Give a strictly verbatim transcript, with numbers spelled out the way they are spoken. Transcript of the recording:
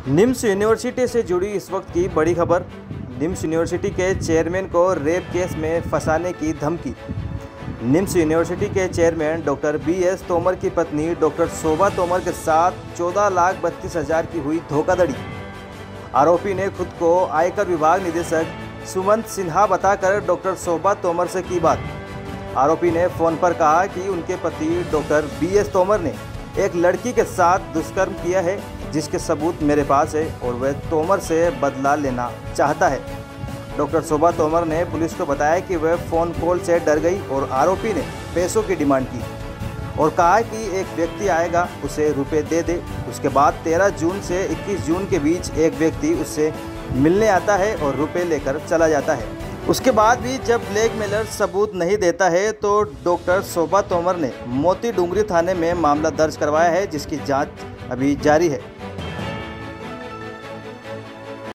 NIMS university से जुड़ी इस वक्त की बड़ी खबर। निम्स यूनिवर्सिटी के चेयरमैन को रेप केस में फंसाने की धमकी। निम्स यूनिवर्सिटी के chairman doctor B S Tomar की पत्नी डॉक्टर शोभा तोमर के साथ चौदह लाख बत्तीस हज़ार की हुई धोखाधड़ी। आरोपी ने खुद को आयकर विभाग निदेशक सुमंत सिन्हा बताकर डॉक्टर शोभा तोमर से की बात। आरोपी ने फ़ोन पर कहा कि उनके पति डॉक्टर बी एस तोमर ने एक लड़की के साथ दुष्कर्म किया है, जिसके सबूत मेरे पास है और वह तोमर से बदला लेना चाहता है। डॉक्टर शोभा तोमर ने पुलिस को बताया कि वह फ़ोन कॉल से डर गई और आरोपी ने पैसों की डिमांड की और कहा कि एक व्यक्ति आएगा, उसे रुपए दे दे। उसके बाद तेरह जून से इक्कीस जून के बीच एक व्यक्ति उससे मिलने आता है और रुपए लेकर चला जाता है। उसके बाद भी जब ब्लैकमेलर सबूत नहीं देता है तो डॉक्टर शोभा तोमर ने मोती डूंगरी थाने में मामला दर्ज करवाया है, जिसकी जांच अभी जारी है।